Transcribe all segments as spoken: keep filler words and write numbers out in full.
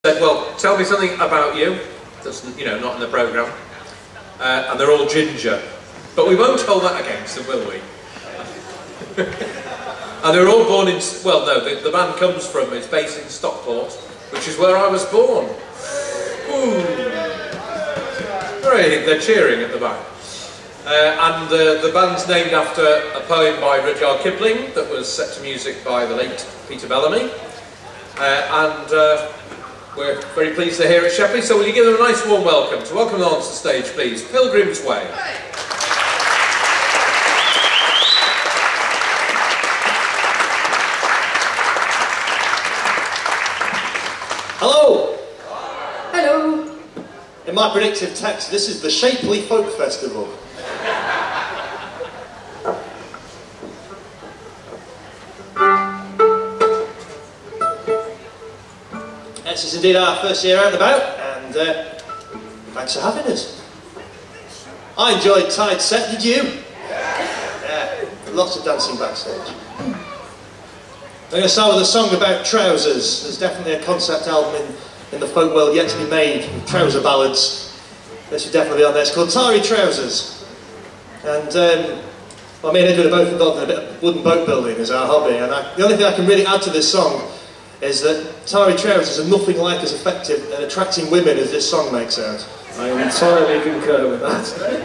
Said, well, tell me something about you that's, you know, not in the programme. Uh, and they're all ginger. But we won't hold that against them, will we? And they're all born in, well, no, the, the band comes from, it's based in Stockport, which is where I was born. Ooh. Right, they're cheering at the back. Uh, and uh, the band's named after a poem by Rudyard Kipling that was set to music by the late Peter Bellamy. Uh, and uh, we're very pleased they're here at Shepley, so will you give them a nice warm welcome? To welcome them onto the stage, please, Pilgrim's Way. Hello! Hello! In my predictive text, this is the Shapely Folk Festival. This is indeed our first year out and about, and uh, thanks for having us. I enjoyed Tide Set, did you? Yeah, lots of dancing backstage. I'm going to start with a song about trousers. There's definitely a concept album in, in the folk world yet to be made, with trouser ballads. This should definitely be on there. It's called Tarry Trousers. And um, well, me and Edward are both involved in a bit of wooden boat building as our hobby, and I, the only thing I can really add to this song is that Tarry trousers are nothing like as effective at attracting women as this song makes out. I entirely concur with that.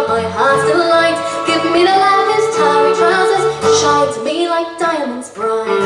Give me the love, his tarry trousers, shine to me like diamonds bright.